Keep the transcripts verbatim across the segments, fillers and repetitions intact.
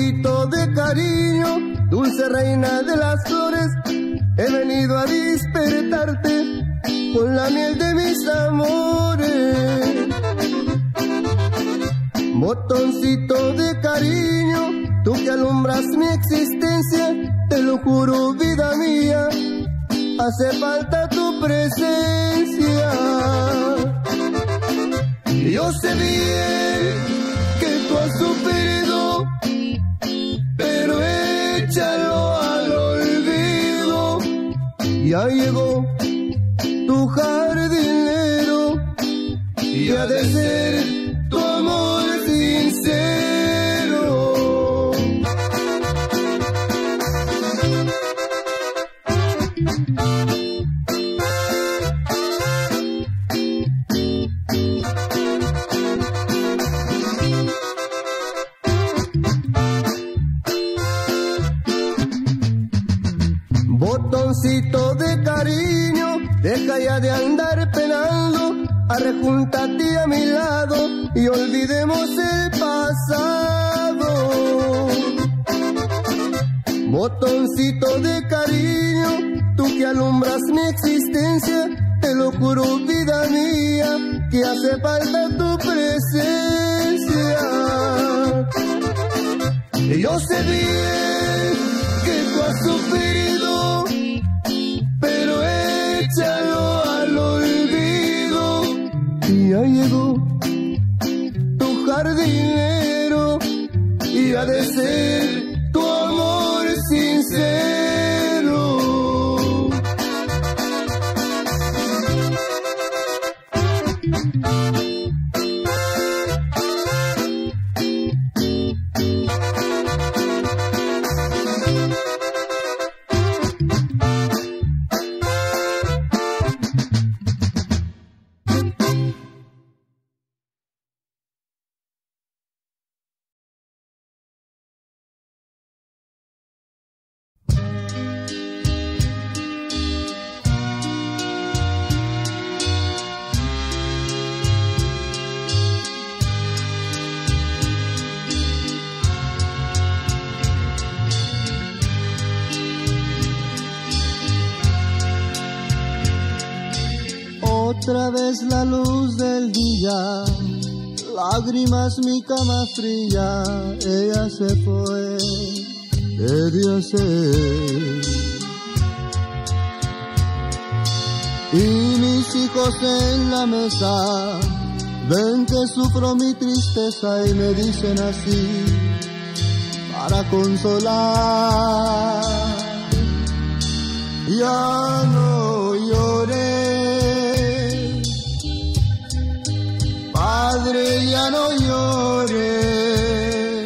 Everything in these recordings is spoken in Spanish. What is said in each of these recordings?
botoncito de cariño, dulce reina de las flores, he venido a despertarte con la miel de mis amores. Botoncito de cariño, tú que alumbras mi existencia, te lo juro, vida mía, hace falta tu presencia. Yo sé bien que tú has sufrido, pero échalo al olvido. Ya llegó tu jardinero y ha de ser tu amor sincero. Botoncito de cariño, deja ya de andar penando, arrejúntate a mi lado y olvidemos el pasado. Botoncito de cariño, tú que alumbras mi existencia, te lo juro, vida mía, que hace falta tu presencia. Yo sé bien que tú has sufrido, pero échalo al olvido. Y ya llegó tu jardinero y ha de ser tu amor sincero. Otra vez la luz del día, lágrimas mi cama fría, ella se fue, ¿qué de hacer? Y mis hijos en la mesa ven que sufro mi tristeza y me dicen así para consolar: ya no llores, padre, ya no llores,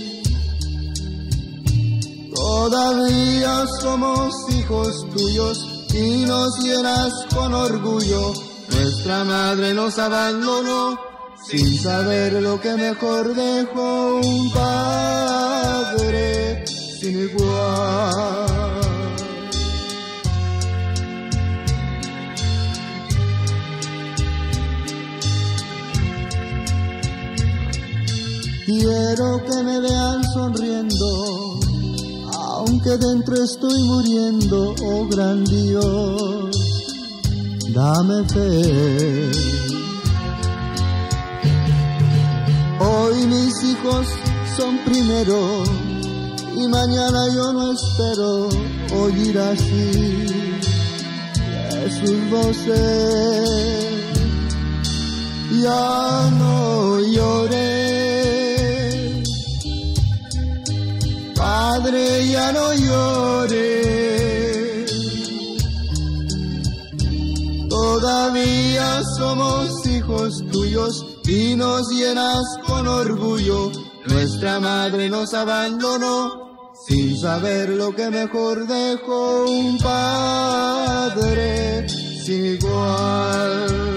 todavía somos hijos tuyos y nos llenas con orgullo. Nuestra madre nos abandonó sin saber lo que mejor dejó, un padre sin igual. Quiero que me vean sonriendo, aunque dentro estoy muriendo, oh gran Dios, dame fe. Hoy mis hijos son primero y mañana yo no espero oír así de sus voces. Ya no llores, padre, ya no llores, todavía somos hijos tuyos y nos llenas con orgullo. Nuestra madre nos abandonó sin saber lo que mejor dejó, un padre sin igual.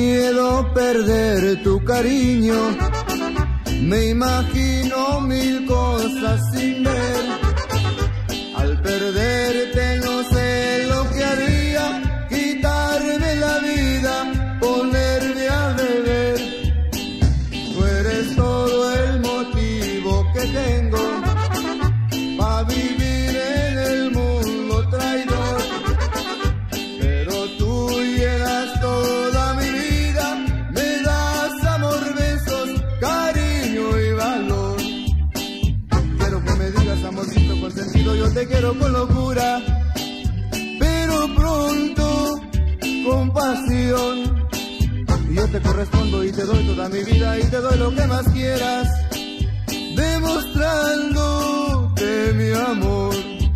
miedo perder tu cariño, me imagino mil cosas sin ver. Al perderte no sé lo que haría, quitarme la vida, ponerme a beber. Tú eres todo el motivo que tengo pa' vivir en el mundo traidor. Pero tú llenas toda mi vida, me das amor, besos, cariño y valor. Quiero que me digas amorcito consentido, yo te quiero con locura, pero pronto con pasión. Yo te correspondo y te doy toda mi vida y te doy lo que más quieras, demostrándote mi amor.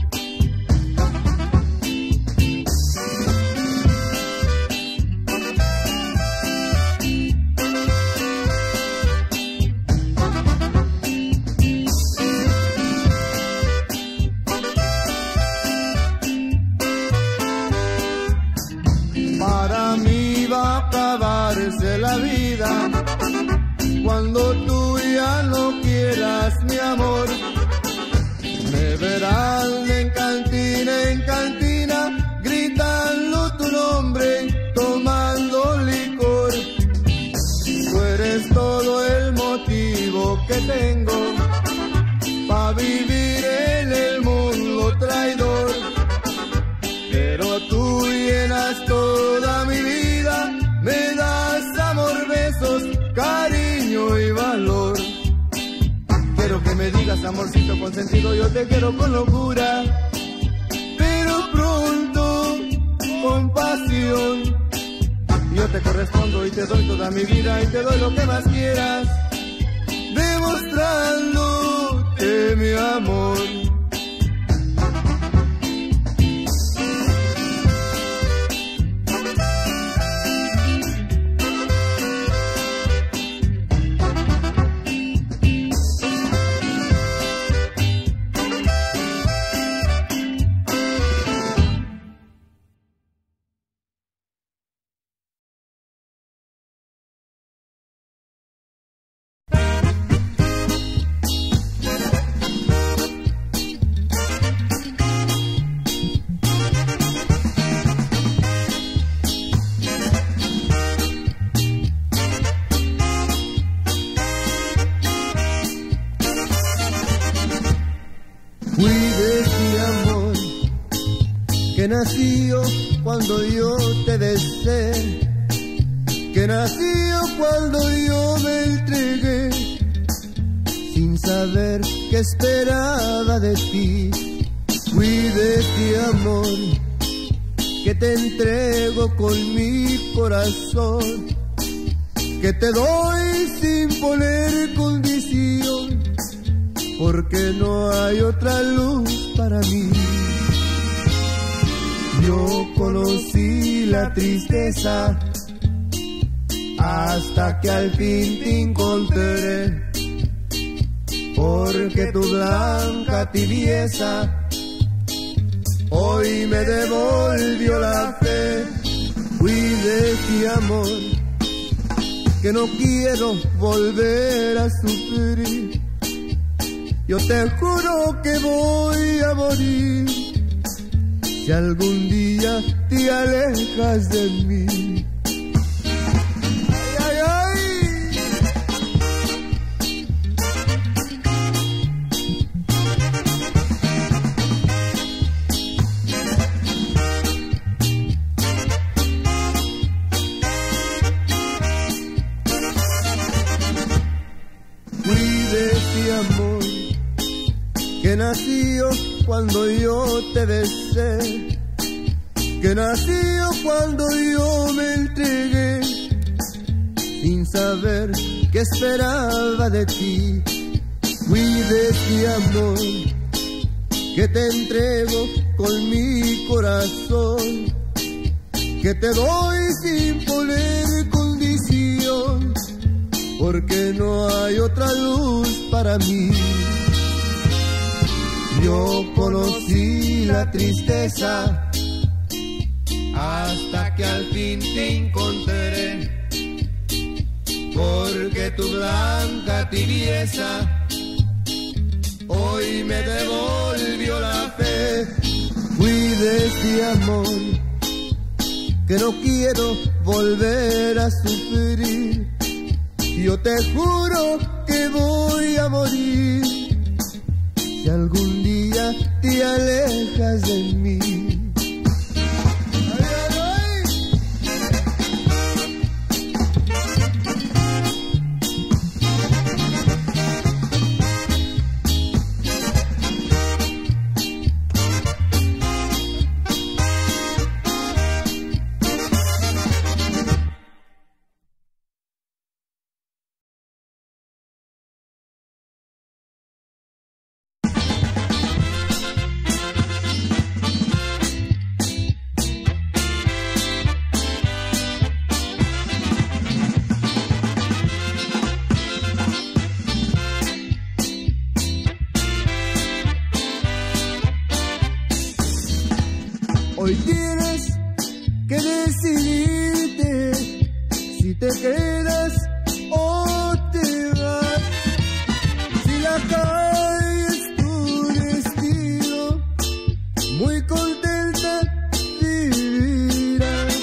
Para mí va a acabarse la vida cuando tú ya no quieras mi amor. Me verán en cantina en cantina, gritando tu nombre, tomando licor. Tú eres todo el motivo que tengo pa' vivir en el mundo traidor. Pero tú llenas toda mi vida, me das amor, besos, cariño y valor. Quiero que me digas amorcito consentido, yo te quiero con locura, pero pronto con pasión. Yo te correspondo y te doy toda mi vida y te doy lo que más quieras, demostrándote mi amor. Fui de este amor que nació cuando yo te besé, que nació cuando yo me entregué, sin saber qué esperaba de ti. Fui de este amor que te entrego con mi corazón, que te doy sin poner condición, porque no hay otra luz para mí. Yo conocí la tristeza hasta que al fin te encontré, porque tu blanca tibieza hoy me devolvió la fe. Fui de este amor que no quiero volver a sufrir. Yo te juro que voy a morir si algún día te alejas de mí. Ay, ay, ay. Fui de este amor que nació cuando yo te besé, que nació cuando yo me entregué, sin saber qué esperaba de ti. Fui de este amor que te entrego con mi corazón, que te doy sin poner condición, porque no hay otra luz para mí. Yo conocí la tristeza hasta que al fin te encontré, porque tu blanca tibieza hoy me devolvió la fe. Fui de este amor que no quiero volver a sufrir. Yo te juro que voy a morir si algún día te alejas de mí. Hoy tienes que decidirte si te quedas o te vas. Si la calle es tu destino, muy contenta vivirás.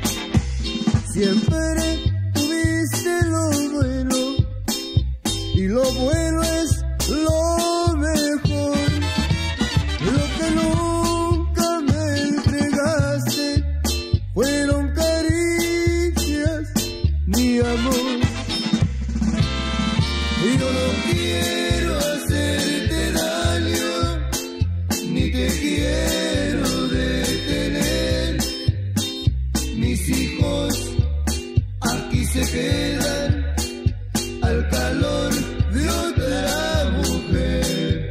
Siempre tuviste lo bueno y lo bueno es lo mejor. Lo que no fueron caricias, mi amor. Y yo no quiero hacerte daño, ni te quiero detener. Mis hijos aquí se quedan al calor de otra mujer.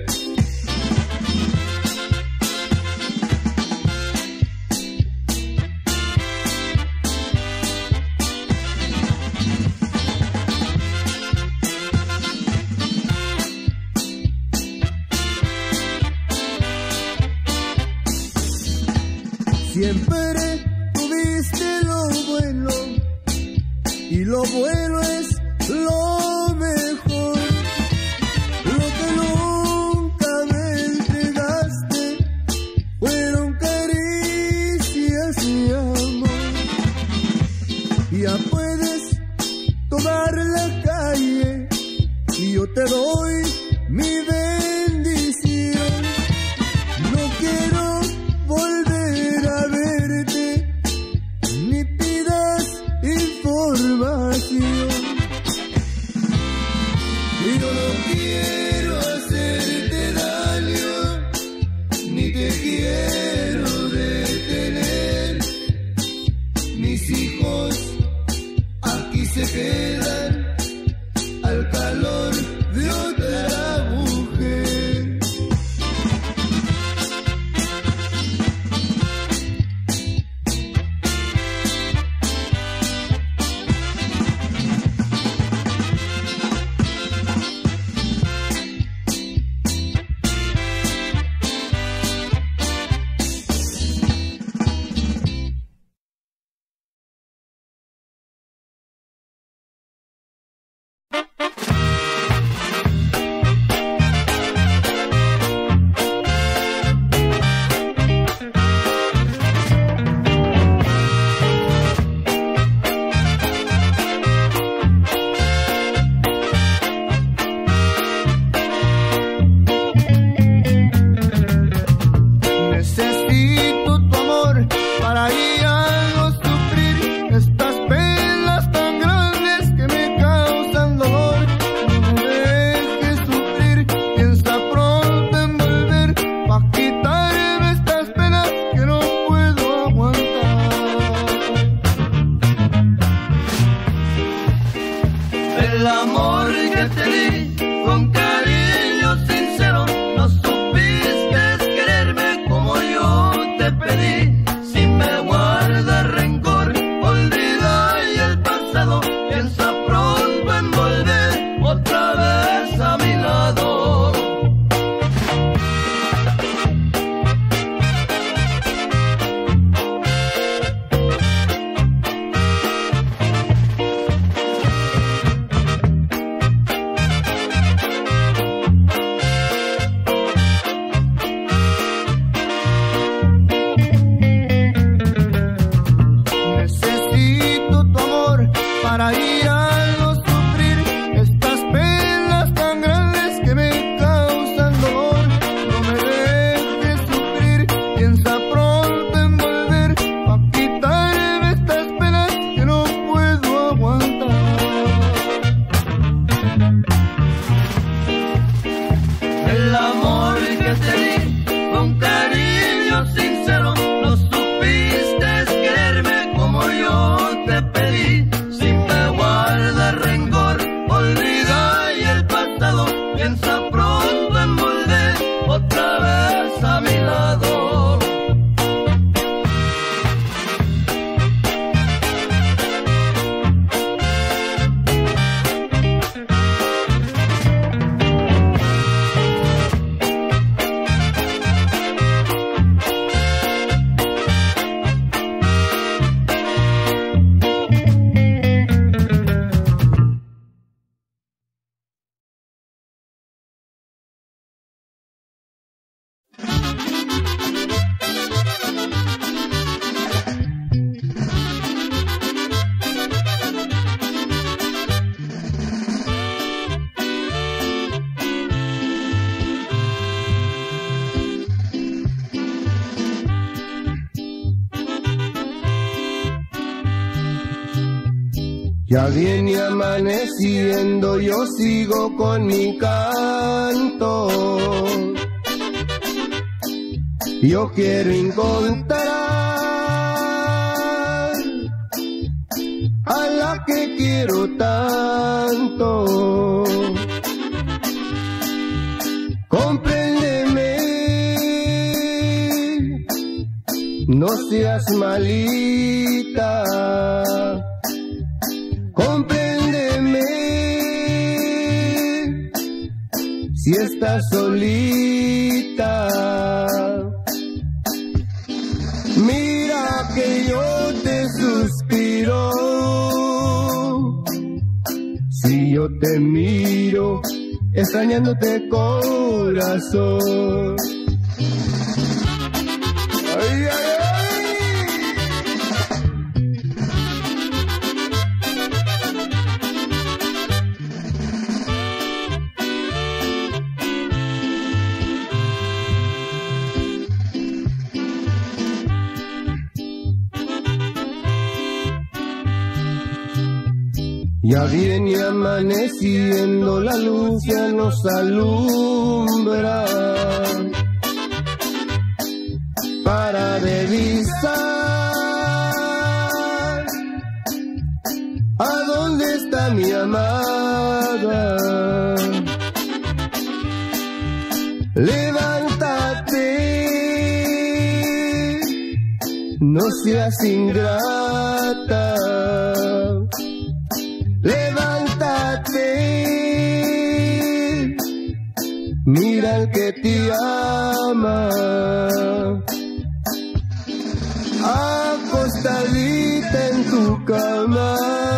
Siempre tuviste lo bueno y lo bueno es lo mejor. Lo que nunca me entregaste fueron caricias, mi amor. Ya puedes tomar la calle y yo te doy mi bendición. No quiero volver a verte, ni pidas información. Y yo no quiero hacerte daño, ni te quiero detener. Mis hijos aquí se quedan al calor de otra mujer. Ya viene amaneciendo, yo sigo con mi canto. Yo quiero encontrar a la que quiero tanto. Compréndeme, no seas malita. Compréndeme, si estás solita. Mira que yo te suspiro, si yo te miro, extrañándote corazón. Ay, ay, ay. Ya viene amaneciendo, la luz ya nos alumbra para revisar a dónde está mi amada. Levántate, no seas ingrata. Levántate, mira al que te ama. Acostadita en tu cama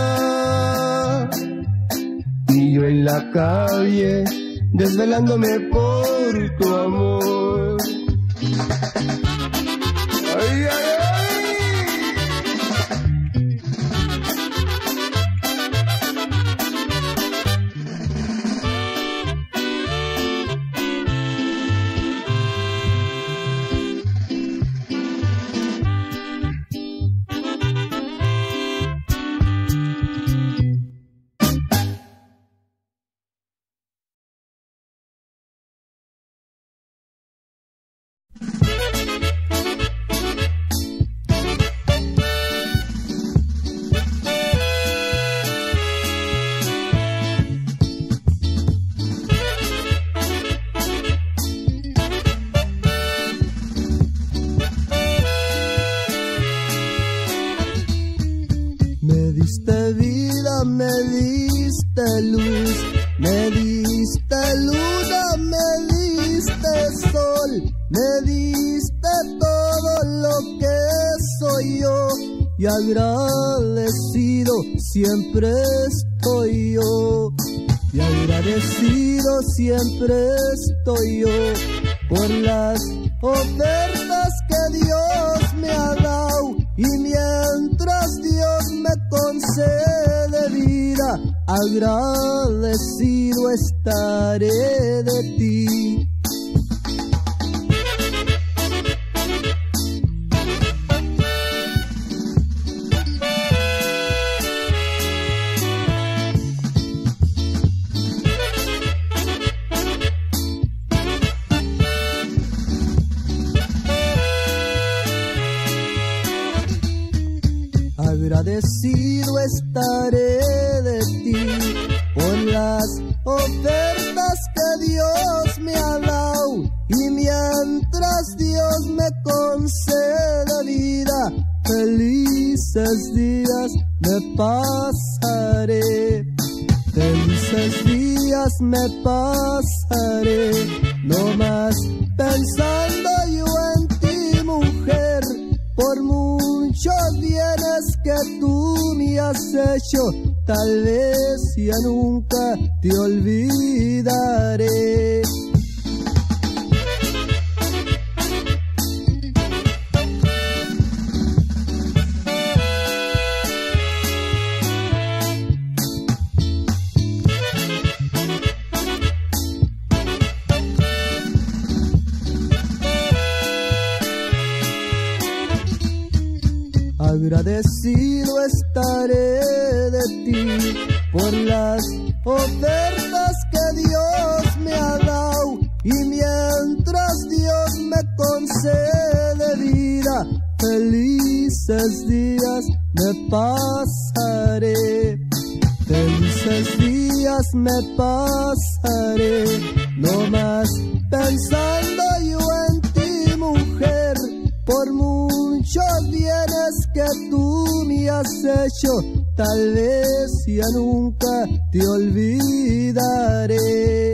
y yo en la calle desvelándome por tu amor. Ay, ay, ay. Me diste vida, me diste luz, me diste luna, me diste sol, me diste todo lo que soy yo, y agradecido siempre estoy yo, y agradecido siempre estoy yo por las ofertas que Dios me ha dado, y mientras Dios me concede vida, agradecido estaré de ti. Agradecido estaré de ti por las ofertas que Dios me ha dado, y mientras Dios me concede vida, felices días me pasaré, felices días me pasaré, no más pensando yo en ti, mujer, por muchos bienes que tú me has hecho, tal vez ya nunca te olvidaré. Agradecido estaré de ti por las ofertas que Dios me ha dado, y mientras Dios me concede vida, felices días me pasaré. Felices días me pasaré, no más pensando yo en ti, mujer, por muchos bienes que tú me has hecho, tal vez ya nunca te olvidaré.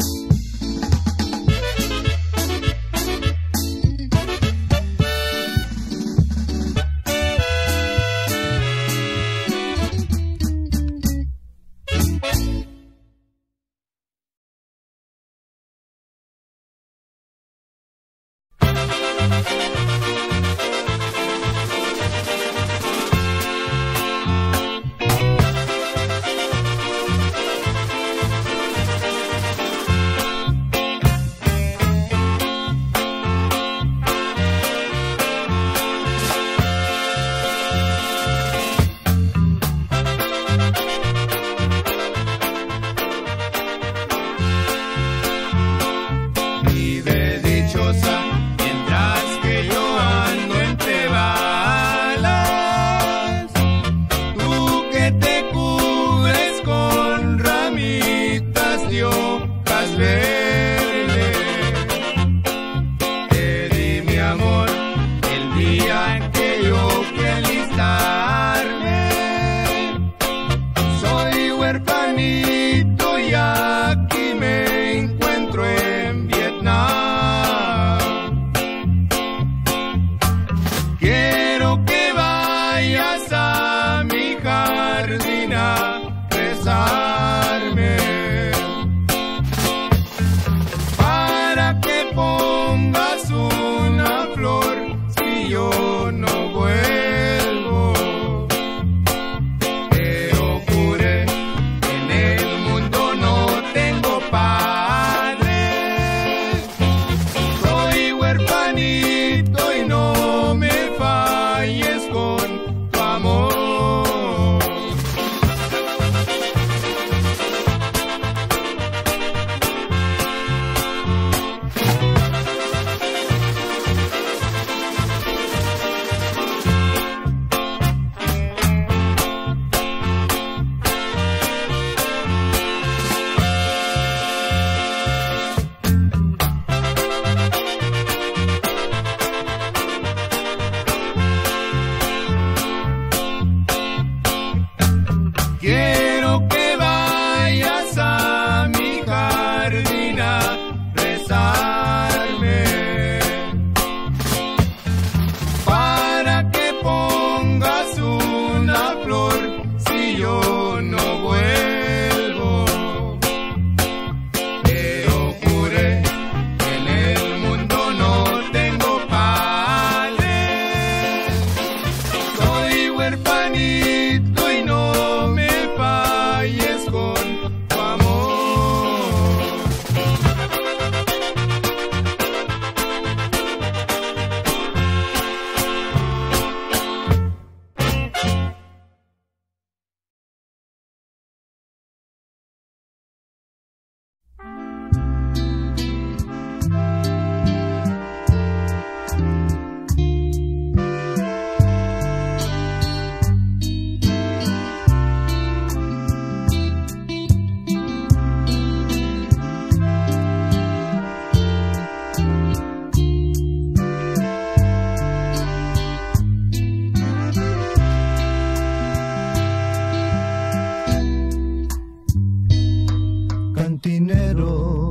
Cantinero,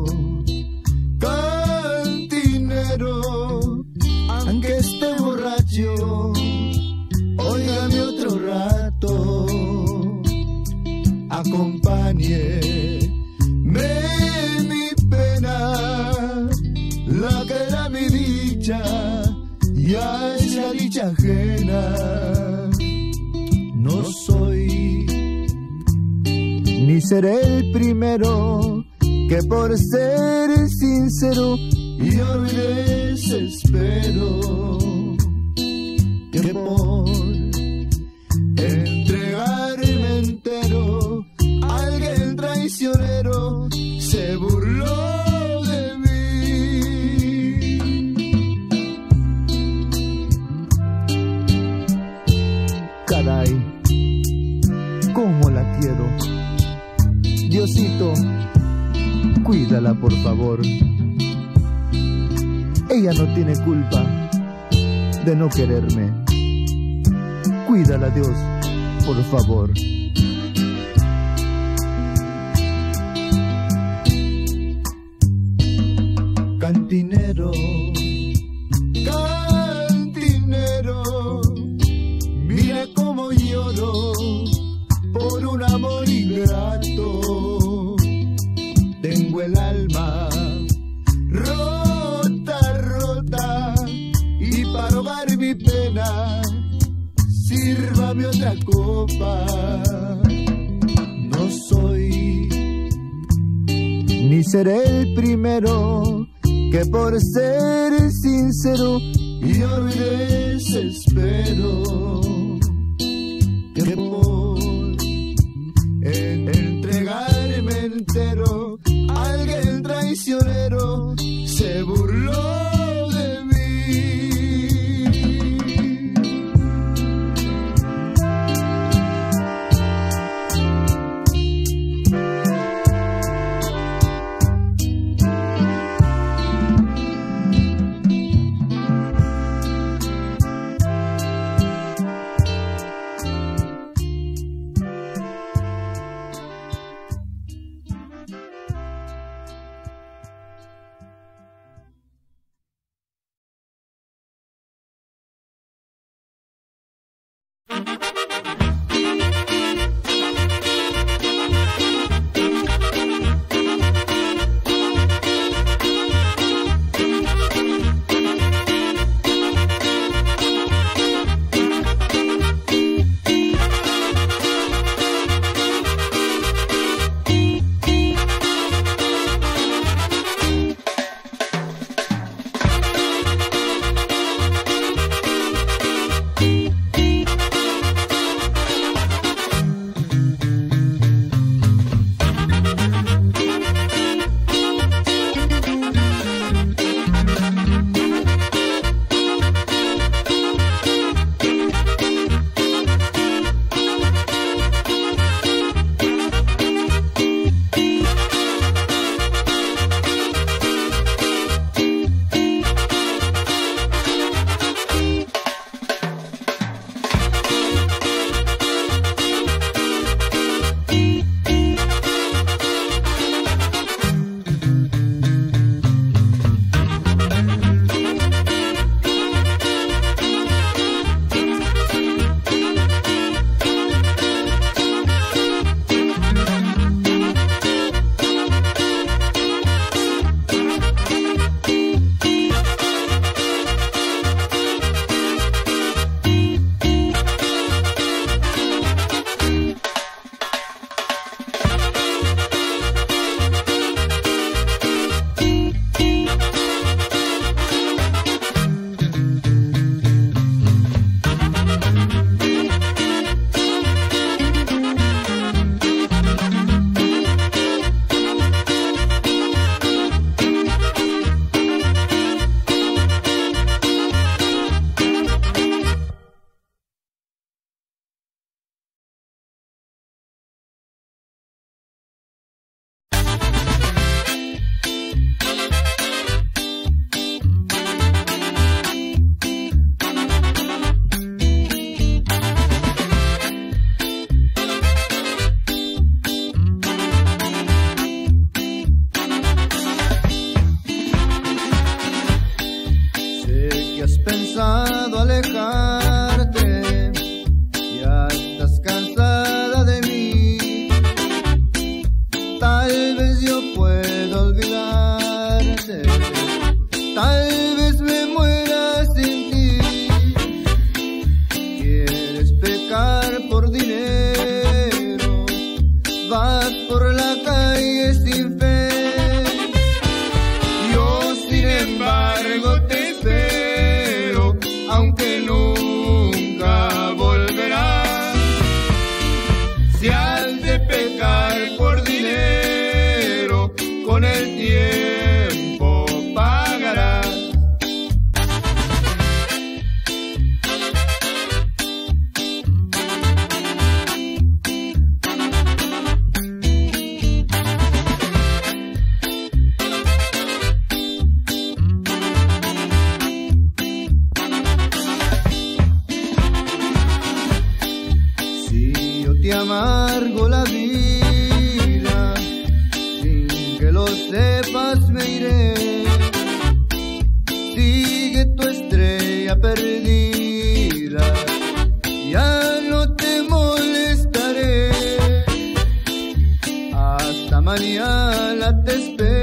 cantinero, aunque esté borracho, óigame otro rato, acompáñeme mi pena, la que era mi dicha, ya es la dicha ajena. No soy ni seré el primero que por ser sincero yo me desespero, que por entregarme entero traicionero se burló de mí. Caray, cómo la quiero. Diosito, cuídala por favor. Ella no tiene culpa de no quererme. Cuídala, Dios, por favor. Cantinero, cantinero, mira cómo lloro por un amor ingrato. Tengo el alma rota, rota, y para ahogar mi pena, sírvame otra copa. No soy ni seré el primero que por ser sincero yo me desespero, que por en entregarme entero a alguien traicionero se burló de mí. Pensado alejarte, ya estás cansada de mí. Tal vez yo pueda olvidarte, tal vez me muera sin ti. Quieres pecar por dinero, vas por la calle sin fe. Yo sin embargo te espero, aunque nunca volverás. Si has de pecar por dinero, sepas me iré. Sigue tu estrella perdida, ya no te molestaré. Hasta mañana te espero.